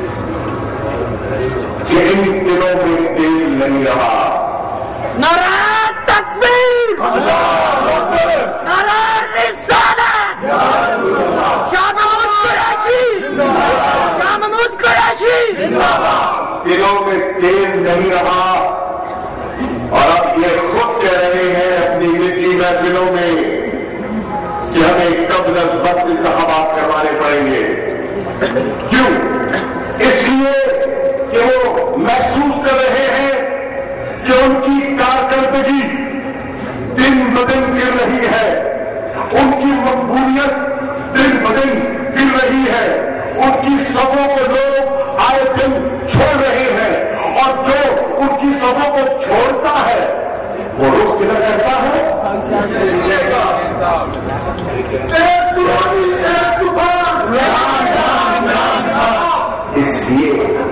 کہ ان دلوں میں تیل نہیں رہا. نعرہ تکبیر، نعرہ رسالت، شاہ محمود قریشی، شاہ محمود قریشی. دلوں میں تیل نہیں رہا اور اب یہ خود کہہ رہے ہیں اپنی نجی محفلوں میں کہ ہمیں قبل از وقت انتخابات کروانے پڑیں گے. کیوں؟ اس لیے کہ وہ محسوس کر رہے ہیں کہ ان کی کارکردگی دن بدن گر رہی ہے، ان کی مقبولیت دن بدن گر رہی ہے، ان کی صفوں کو لوگ آئے دن چھوڑ رہے ہیں، اور جو ان کی صفوں کو چھوڑتا ہے وہ روز کدھر کہتا ہے اس لیے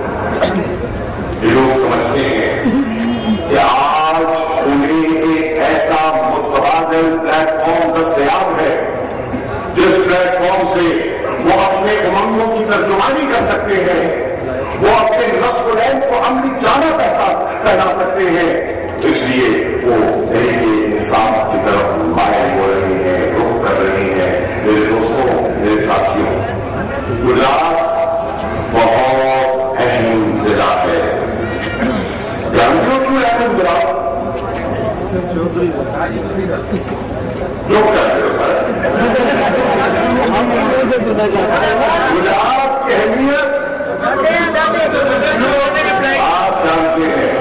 لوگ سمجھتے ہیں کہ آج انہیں ایک ایسا متبادل پلیٹ فارم دستیاب ہے جس پلیٹ فارم سے وہ اپنے امنگوں کی ترجمانی کر سکتے ہیں، وہ اپنے نصب العین کو عملی جانا پہنا سکتے ہیں. اس لیے وہ انصاف کی طرف مائل ہو رہے ہیں، رخ کر رہے ہیں. میرے دوستوں، میرے ساتھیوں، گجرات بہت اہم ضلع ہے. جانتے ہو کیوں اہم ضلع؟ جو کہتے ہو سر گجرات کی اہمیت آپ جانتے ہیں.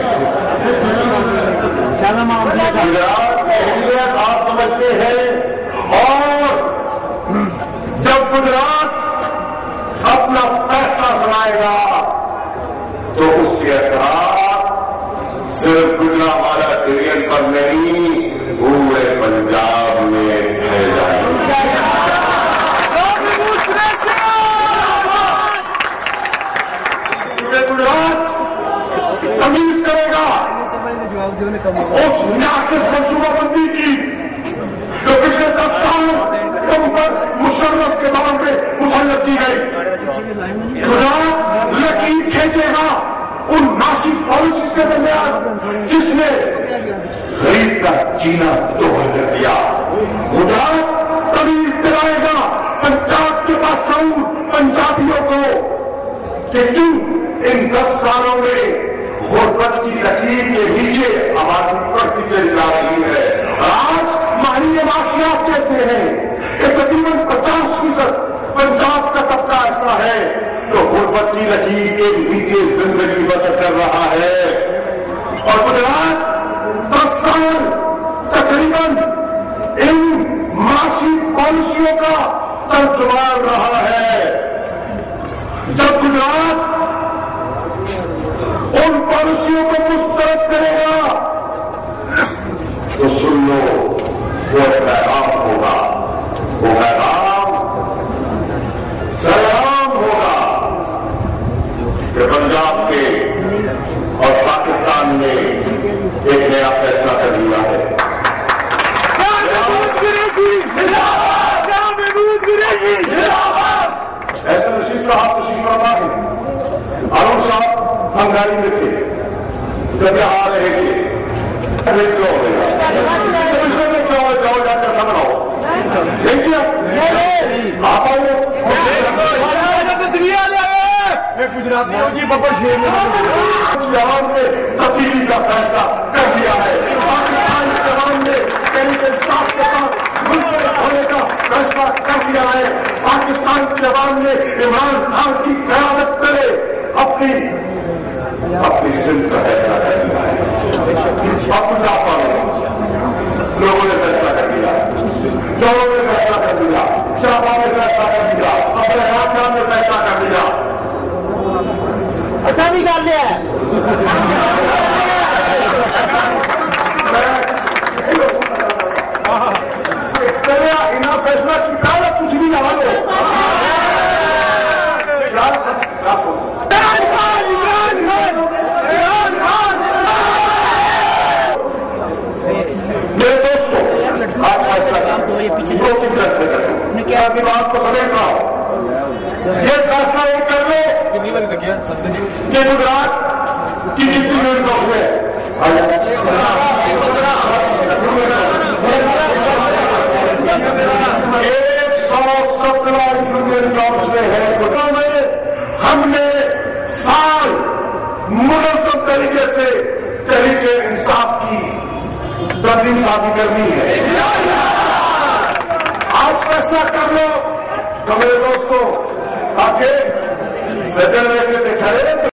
گجرات کی اہمیت آپ سمجھتے ہیں، اور جب گجرات اپنا فیصلہ سنائے گا تو اس کے اثرات صرف گجرانوالہ ڈویژن پر نہیں پورے پنجاب میں پھیل جائیں گے. گجرات تمیز کرے گا اس ناقص منصوبہ بندی کی جو پچھلے 10 سال تم پر مشرف کے دور میں مسلط کی گئی. گجرات لکیر کھینچے گا ان معاشی پالیسیز کے درمیان جس نے غریب کا جینا دوہر کر دیا. گجرات تمیز دلائے گا پنجاب کے باشعور پنجابیوں کو کہ کیوں ان 10 سالوں میں غربت کی لکیر کے نیچے آبادی بڑھتی چلی جا رہی ہے. آج ماہرین معاشیات کہتے ہیں کہ تقریباً 50% پنجاب کا طبقہ ایسا ہے جو غربت کی لکیر کے نیچے زندگی بسر کر رہا ہے. اور گجرات 10 سال تقریباً ان معاشی پالیسیوں کا ترجمان رہا ہے. جب گجرات ان پالیسیوں کو مسترد کرے گا تو سن لو وہ پیغام ہوگا، وہ پیغام سلام ہوگا کہ پنجاب کے اور پاکستان نے ایک نیا فیصلہ کر لیا ہے. ایسے رشید صاحب تشریف فرما ہے، ارون صاحب ہنگاری میں تھے جب یہ آ رہے تھے. جاؤ جا کر سمجھاؤ دیکھیے آپ آئیے گجرات میں جوان نے تبدیلی کا فیصلہ کر دیا ہے. پاکستان کے جوان نے انصاف کے ساتھ ملک ہونے کا فیصلہ کر دیا ہے. پاکستان کے جوان نے عمران خان کی قیادت کرے اپنی سندھ کا فیصلہ کر دیا ہے. لوگوں نے فیصلہ کر دیا، چوروں نے فیصلہ کر دیا، شرابوں نے فیصلہ کر دیا، اپنے صاحب نے فیصلہ کر دیا. اچھا بھی کر لیا ہے. فیصلہ کی تعلق کچھ بھی نہ لو. میرے دوستوں آپ فیصلہ کیا آپ کی بات کو سمجھ رہا ہوں. یہ فیصلہ ایک کر لو کہ گجرات کی کتنی یونٹس ہوئے 117 یونین جابس میں ہے گجرات میں. ہم نے سال منظم طریقے سے تحریک انصاف کی تنظیم سازی کرنی ہے. آج فیصلہ کر لو تو میرے دوستوں تاکہ سجن رہتے تھے کھڑے